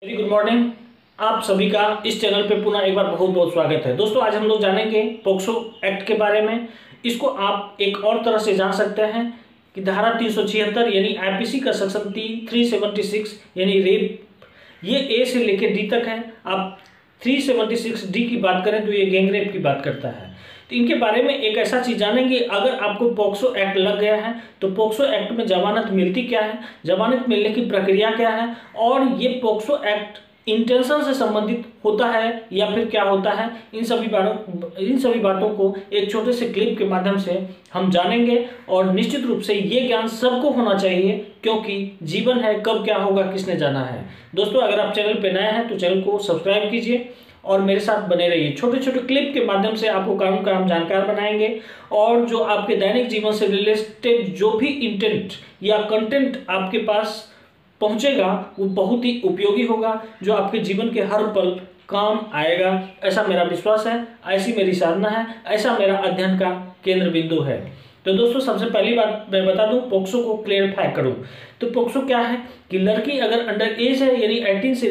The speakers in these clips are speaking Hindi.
Very good morning. आप सभी का इस चैनल पे पुनः एक बार बहुत बहुत स्वागत है। दोस्तों आज हम लोग जानेंगे पोक्सो एक्ट के बारे में। इसको आप एक और तरह से जान सकते हैं कि धारा 376 यानी आईपीसी का सेक्शन 376 यानी रेप, ये ए से लेकर डी तक है। आप 376 डी की बात करें तो ये गैंग रेप की बात करता है। तो इनके बारे में एक ऐसा चीज जानेंगे, अगर आपको पोक्सो एक्ट लग गया है तो पोक्सो एक्ट में जमानत मिलती क्या है, जमानत मिलने की प्रक्रिया क्या है, और ये पोक्सो एक्ट इंटेंशन से संबंधित होता है या फिर क्या होता है, इन सभी बातों को एक छोटे से क्लिप के माध्यम से हम जानेंगे। और निश्चित रूप से ये ज्ञान सबको होना चाहिए, क्योंकि जीवन है, कब क्या होगा किसने जाना है। दोस्तों अगर आप चैनल पे नए हैं तो चैनल को सब्सक्राइब कीजिए और मेरे साथ बने रहिए। छोटे छोटे क्लिप के माध्यम से आपको कानून का हम जानकार बनाएंगे, और जो आपके दैनिक जीवन से रिलेटेड जो भी इंटेंट या कंटेंट आपके पास पहुंचेगा वो बहुत ही उपयोगी होगा, जो आपके जीवन के हर पल काम आएगा, ऐसा मेरा विश्वास है, ऐसी मेरी साधना है, ऐसा मेरा अध्ययन का केंद्र बिंदु है। तो दोस्तों सबसे पहली बात मैं बता दूं, पोक्सो को क्लेरिफाई करूं तो पोक्सो क्या है कि लड़की अगर अंडर एज है यानी 18 से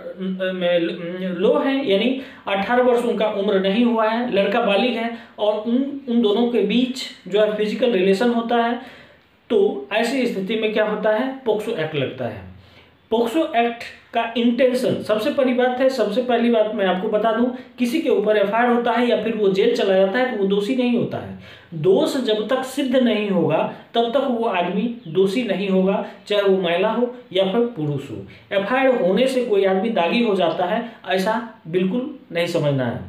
लो है यानी 18 वर्ष उनका उम्र नहीं हुआ है, लड़का बालिग है और उन दोनों के बीच जो है फिजिकल रिलेशन होता है, तो ऐसी स्थिति में क्या होता है, पोक्सो एक्ट लगता है। पोक्सो एक्ट का इंटेंशन सबसे पहली बात मैं आपको बता दूं, किसी के ऊपर एफआईआर होता है या फिर वो जेल चला जाता है तो वो दोषी नहीं होता है। दोष जब तक सिद्ध नहीं होगा तब तक वो आदमी दोषी नहीं होगा, चाहे वो महिला हो या फिर पुरुष हो। एफआईआर होने से कोई आदमी दागी हो जाता है, ऐसा बिल्कुल नहीं समझना है।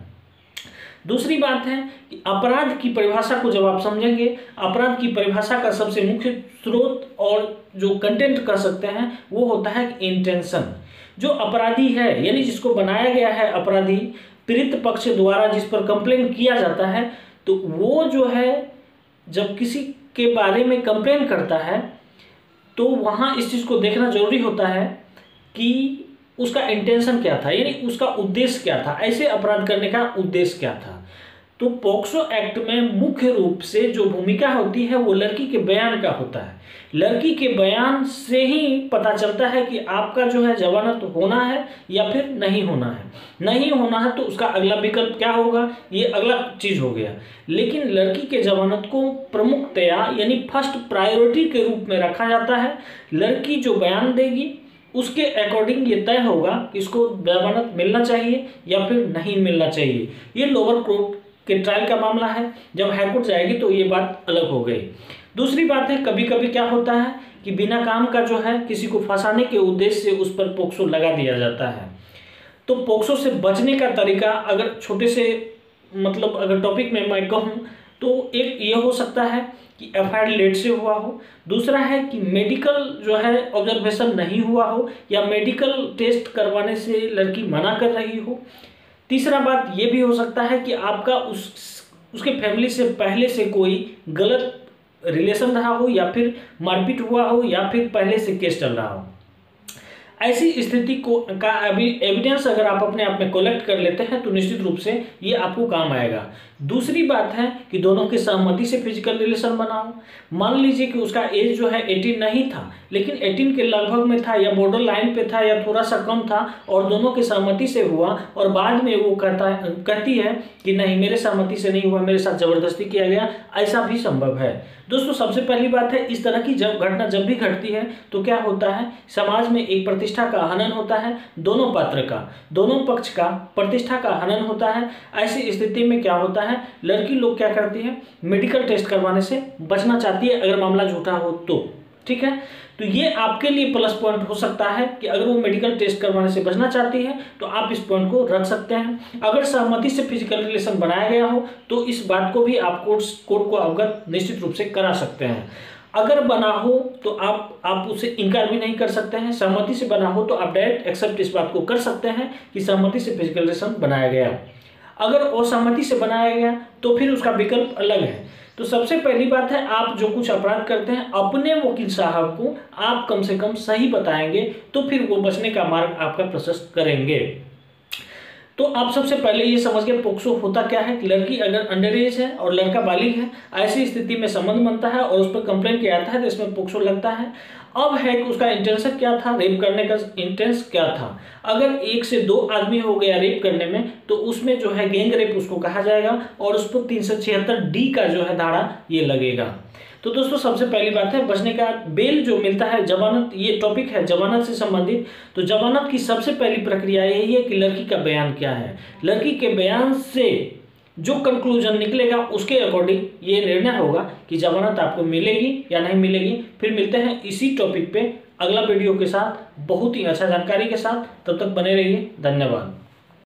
दूसरी बात है कि अपराध की परिभाषा को जब आप समझेंगे, अपराध की परिभाषा का सबसे मुख्य स्रोत और जो कंटेंट कर सकते हैं वो होता है इंटेंशन। जो अपराधी है यानी जिसको बनाया गया है अपराधी, पीड़ित पक्ष द्वारा जिस पर कंप्लेन किया जाता है, तो वो जो है जब किसी के बारे में कंप्लेन करता है तो वहाँ इस चीज़ को देखना जरूरी होता है कि उसका इंटेंशन क्या था, यानी उसका उद्देश्य क्या था, ऐसे अपराध करने का उद्देश्य क्या था। तो पोक्सो एक्ट में मुख्य रूप से जो भूमिका होती है वो लड़की के बयान का होता है। लड़की के बयान से ही पता चलता है कि आपका जो है जमानत होना है या फिर नहीं होना है। नहीं होना है तो उसका अगला विकल्प क्या होगा, ये अगला चीज हो गया। लेकिन लड़की के जमानत को प्रमुखतया यानी फर्स्ट प्रायोरिटी के रूप में रखा जाता है। लड़की जो बयान देगी उसके अकॉर्डिंग ये तय होगा कि इसको जमानत मिलना चाहिए या फिर नहीं मिलना चाहिए। ये लोअर कोर्ट के ट्रायल का मामला है, जब हाईकोर्ट जाएगी तो ये बात अलग हो गई। दूसरी बात है, कभी कभी क्या होता है कि बिना काम का जो है किसी को फंसाने के उद्देश्य से उस पर पोक्सो लगा दिया जाता है। तो पोक्सो से बचने का तरीका अगर छोटे से अगर टॉपिक में मैं कहूँ तो एक ये हो सकता है कि एफआईआर लेट से हुआ हो। दूसरा है कि मेडिकल जो है ऑब्जर्वेशन नहीं हुआ हो या मेडिकल टेस्ट करवाने से लड़की मना कर रही हो। तीसरा बात ये भी हो सकता है कि आपका उसके फैमिली से पहले से कोई गलत रिलेशन रहा हो या फिर मारपीट हुआ हो या फिर पहले से केस चल रहा हो। ऐसी स्थिति का अभी एविडेंस अगर आप अपने आप में कलेक्ट कर लेते हैं तो निश्चित रूप से ये आपको काम आएगा। दूसरी बात है कि दोनों की सहमति से फिजिकल रिलेशन बनाओ। मान लीजिए कि उसका एज जो है 18 नहीं था, लेकिन 18 के लगभग में था या बॉर्डर लाइन पे था या थोड़ा सा कम था और दोनों की सहमति से हुआ, और बाद में वो कहती है कि नहीं मेरे सहमति से नहीं हुआ, मेरे साथ जबरदस्ती किया गया, ऐसा भी संभव है। दोस्तों सबसे पहली बात है, इस तरह की घटना जब भी घटती है तो क्या होता है, समाज में एक प्रतिष्ठा का हनन होता है, दोनों पात्र का, दोनों पक्ष का प्रतिष्ठा का हनन होता है। ऐसी स्थिति में क्या होता है, लड़की लोग क्या करती है, मेडिकल टेस्ट करवाने से बचना चाहती है अगर मामला झूठा हो तो। ठीक है, तो ये आपके लिए प्लस पॉइंट हो सकता है कि अगर वो मेडिकल टेस्ट करवाने से बचना चाहती है तो आप इस पॉइंट को रख सकते हैं। अगर सहमति से फिजिकल रिलेशन बनाया गया हो तो इस बात को भी आप कोर्ट को अवगत निश्चित रूप से करा सकते हैं। अगर बना हो तो आप उसे इनकार भी नहीं कर सकते हैं। सहमति से बना हो तो आप डायरेक्ट एक्सेप्ट इस बात को कर सकते हैं कि सहमति से फिजिकल रिलेशन बनाया गया। अगर असहमति से बनाया गया तो फिर उसका विकल्प अलग है। तो सबसे पहली बात है, आप जो कुछ अपराध करते हैं अपने वकील साहब को आप कम से कम सही बताएंगे तो फिर वो बचने का मार्ग आपका प्रशस्त करेंगे। तो आप सबसे पहले ये समझ के पोक्सो होता क्या है कि लड़की अगर अंडर एज है और लड़का बालिग है, ऐसी स्थिति में संबंध बनता है और उस पर कंप्लेंट किया जाता है तो इसमें पोक्सो लगता है। अब है कि उसका इंटेंशन क्या था, रेप करने का इंटेंस क्या था। अगर 1 से 2 आदमी हो गया रेप करने में तो उसमें जो है गैंग रेप उसको कहा जाएगा और उस पर 376D का जो है धारा ये लगेगा। तो दोस्तों सबसे पहली बात है बचने का बेल जो मिलता है, जमानत, ये टॉपिक है जमानत से संबंधित। तो जमानत की सबसे पहली प्रक्रिया यही है कि लड़की का बयान क्या है, लड़की के बयान से जो कंक्लूजन निकलेगा उसके अकॉर्डिंग ये निर्णय होगा कि जमानत आपको मिलेगी या नहीं मिलेगी। फिर मिलते हैं इसी टॉपिक पे अगला वीडियो के साथ बहुत ही अच्छा जानकारी के साथ, तब तक बने रहिए, धन्यवाद।